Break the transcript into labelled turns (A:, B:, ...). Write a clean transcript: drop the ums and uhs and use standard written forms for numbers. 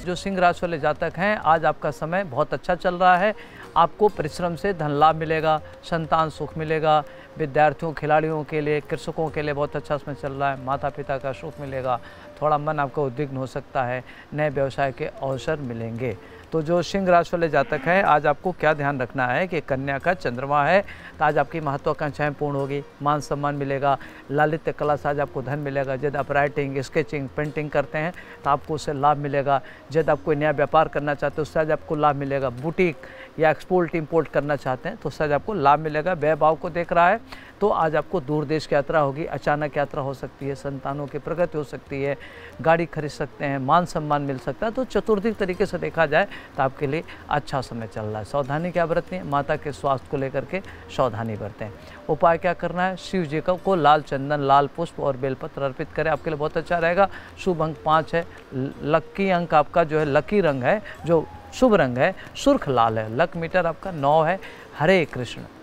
A: जो सिंह राशि वाले जातक हैं, आज आपका समय बहुत अच्छा चल रहा है। आपको परिश्रम से धन लाभ मिलेगा, संतान सुख मिलेगा। विद्यार्थियों, खिलाड़ियों के लिए, कृषकों के लिए बहुत अच्छा समय चल रहा है। माता पिता का सुख मिलेगा। थोड़ा मन आपका उद्विग्न हो सकता है। नए व्यवसाय के अवसर मिलेंगे। तो जो सिंह राशि वाले जातक हैं, आज आपको क्या ध्यान रखना है कि कन्या का चंद्रमा है, तो आज आपकी महत्वाकांक्षाएं पूर्ण होगी। मान सम्मान मिलेगा। ललित कला से आज आपको धन मिलेगा। यदि आप राइटिंग, स्केचिंग, पेंटिंग करते हैं तो आपको उससे लाभ मिलेगा। यदि आप कोई नया व्यापार करना चाहते हैं उससे आज आपको लाभ मिलेगा। बुटीक या एक्सपोर्ट इम्पोर्ट करना चाहते हैं तो उससे आज आपको लाभ मिलेगा। व्यय भाव को देख रहा है तो आज आपको दूर देश की यात्रा होगी। अचानक यात्रा हो सकती है। संतानों की प्रगति हो सकती है। गाड़ी खरीद सकते हैं। मान सम्मान मिल सकता है। तो चतुर्दिक तरीके से देखा जाए तो आपके लिए अच्छा समय चल रहा है। सावधानी क्या बरतनी है? माता के स्वास्थ्य को लेकर के सावधानी बरतें। उपाय क्या करना है? शिव जी को लाल चंदन, लाल पुष्प और बेलपत्र अर्पित करें, आपके लिए बहुत अच्छा रहेगा। शुभ अंक 5 है। लकी अंक आपका जो है, लकी रंग है, जो शुभ रंग है, सुर्ख लाल है। लक मीटर आपका 9 है। हरे कृष्ण।